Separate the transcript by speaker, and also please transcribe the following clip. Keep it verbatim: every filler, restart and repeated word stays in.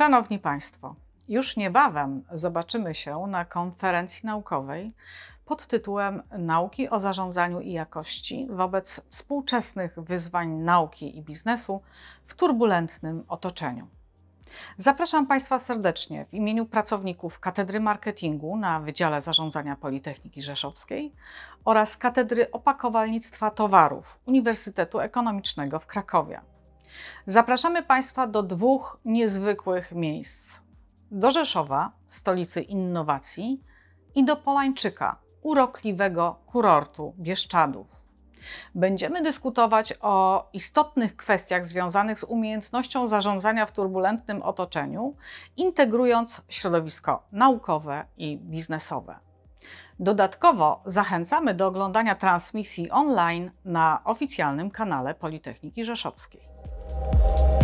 Speaker 1: Szanowni Państwo, już niebawem zobaczymy się na konferencji naukowej pod tytułem Nauki o zarządzaniu i jakości wobec współczesnych wyzwań nauki i biznesu w turbulentnym otoczeniu. Zapraszam Państwa serdecznie w imieniu pracowników Katedry Marketingu na Wydziale Zarządzania Politechniki Rzeszowskiej oraz Katedry Opakowalnictwa Towarów Uniwersytetu Ekonomicznego w Krakowie. Zapraszamy Państwa do dwóch niezwykłych miejsc. Do Rzeszowa, stolicy innowacji, i do Polańczyka, urokliwego kurortu Bieszczadów. Będziemy dyskutować o istotnych kwestiach związanych z umiejętnością zarządzania w turbulentnym otoczeniu, integrując środowisko naukowe i biznesowe. Dodatkowo zachęcamy do oglądania transmisji online na oficjalnym kanale Politechniki Rzeszowskiej.